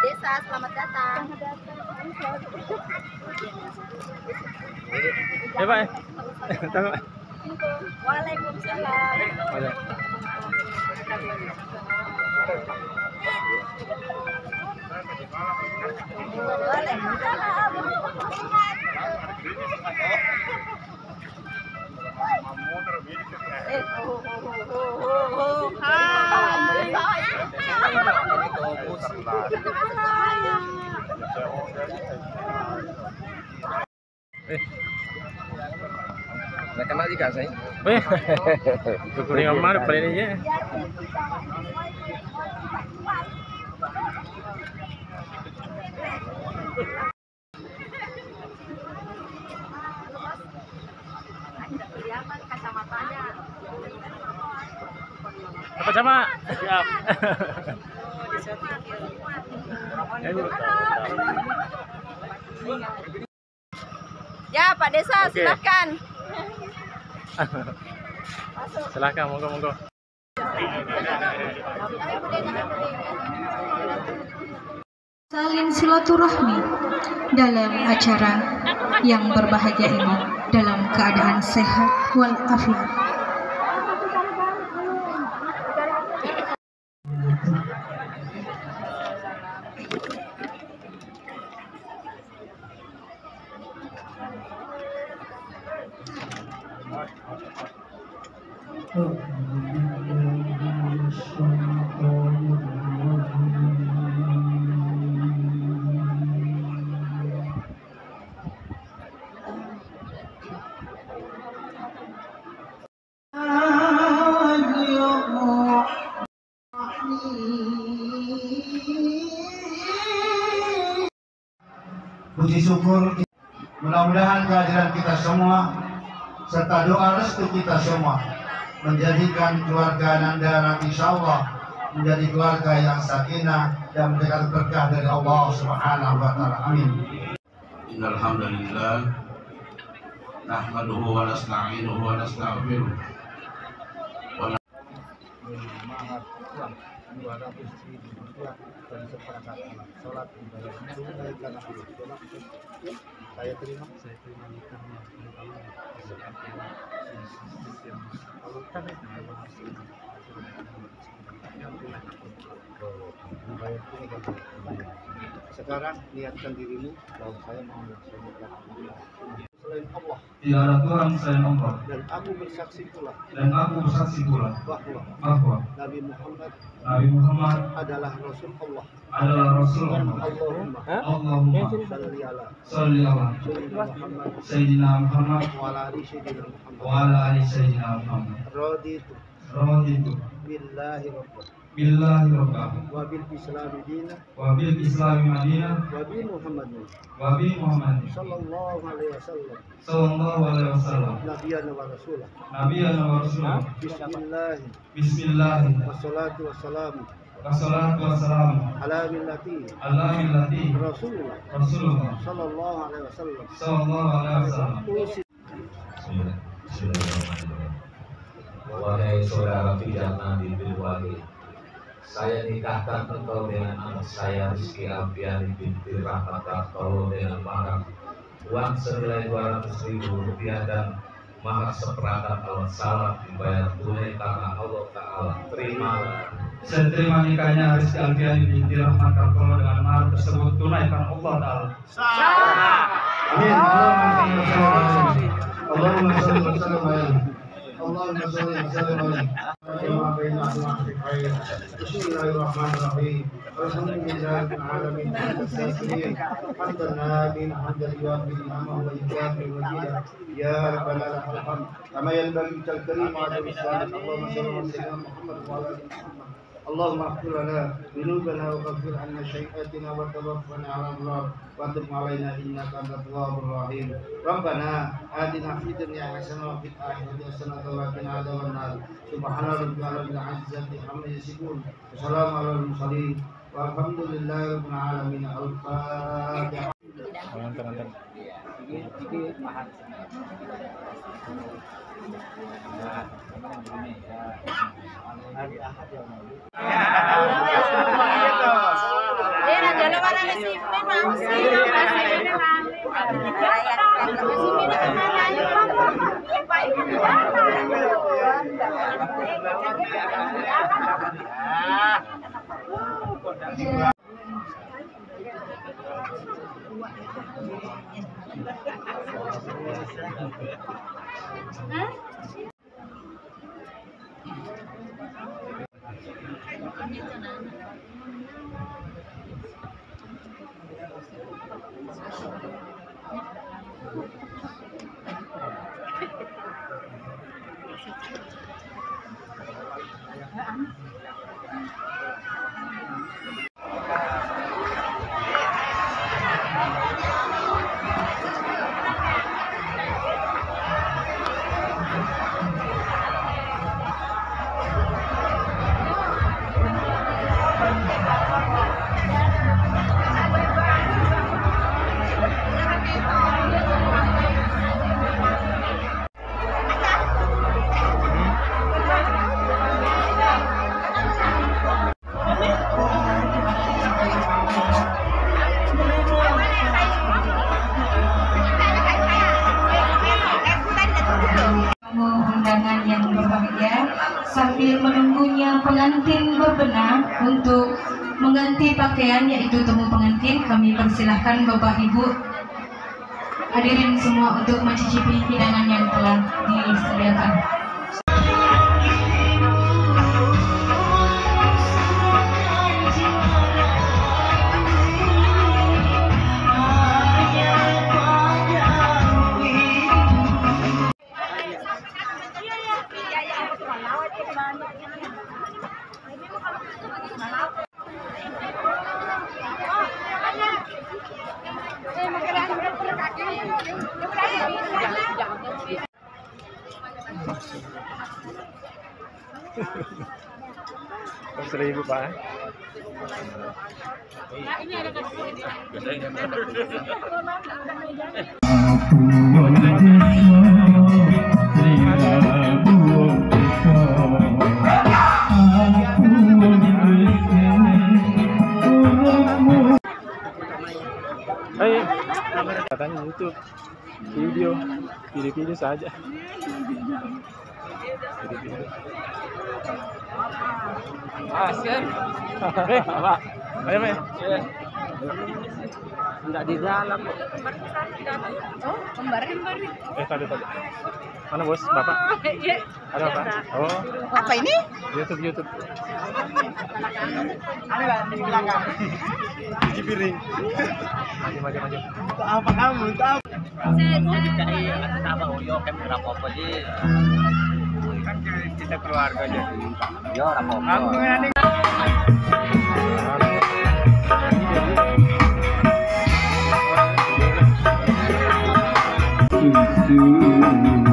Desa, selamat datang. Ya Pak. Waalaikumsalam. Kenal juga saya. Kuring Omar paling aja. Kacamatanya. Apa sama? Siap. Ya Pak Desa, Oke. silakan. Silakan, monggo. Salin silaturahmi dalam acara yang berbahagia ini dalam keadaan sehat walafiat. Puji syukur, mudah-mudahan kehadiran kita semua serta doa restu kita semua menjadikan keluarga Nanda insya Allah menjadi keluarga yang sakinah dan mendapat berkah dari Allah Subhanahu wa taala. Amin. Innal hamdalillah nahmaduhu wa nasta'inuhu wa nastaghfiruh. Saya terima sekarang niatkan dirimu bahwa saya mau melaksanakan selain Allah. Tidak ada Tuhan selain Allah. Dan aku bersaksi pula bahwa Nabi Muhammad adalah Rasul Allah. Allahumma salli ala Sayyidina Muhammad wa ala ali Sayyidina Muhammad. Raditu billahi rabban wa bil islami madinah wa bi Muhammadin sallallahu alaihi wasallam nabiyana wa rasulah. Bismillah wassalatu wassalamu ala millati Rasulullah sallallahu alaihi wasallam. Wahai saudara pidana di Bilwali, saya nikahkan engkau dengan anak saya Rizky Alfiani binti Rahmat Kartolo dengan mahar uang senilai 200.000 rupiah dan mahar seperangkat alat salat dibayar tunai karena Allah Ta'ala. Saya terima nikahnya Rizky Alfiani binti Rahmat Kartolo dengan mahar tersebut tunai karena Allah Ta'ala. Amin. Allahumma shalli wa sallim alaihi. Allahumma shalli wa sallim alaihi. Bismillahirrahmanirrahim. Alhamdulillahil alamin. Hamdan nabiyin hamdan yuwafi ni'amahu wa yukafi majidah. Ya rabbana lakal hamd kama yanbaghi lil karim wa ala lisan. Allahumma shalli wa sallim ala Muhammad wa ala ali Muhammad. اللهم اغفر لنا ذنوبنا وكفر عنا سيئاتنا وتوفنا على النار وتب علينا انك انت التواب الرحيم. ربنا آتنا في الدنيا حسنه وفي الاخره حسنه وقنا عذاب النار. سبحان ربك رب العزه عما يصفون وسلام على المرسلين والحمد لله رب العالمين. الفاتحه. Dia Undangan yang berbahagia, sambil menunggunya pengantin berbenah untuk mengganti pakaian, yaitu temu pengantin, kami persilahkan Bapak Ibu hadirin semua untuk mencicipi hidangan yang telah disediakan. Seribu Pak. Hai, katanya YouTube video saja. Siap. Apa? Ayo, Mas. Enggak di dalam. Oh, kembar. Tadi. Mana bos? Bapak? Ada apa? Oh, Apa ini? YouTube. Ada di belakang. Cuci piring. Maju. Apa kamu? Tahu. Kan kita keluarga aja. Yo, apa-apa. Aku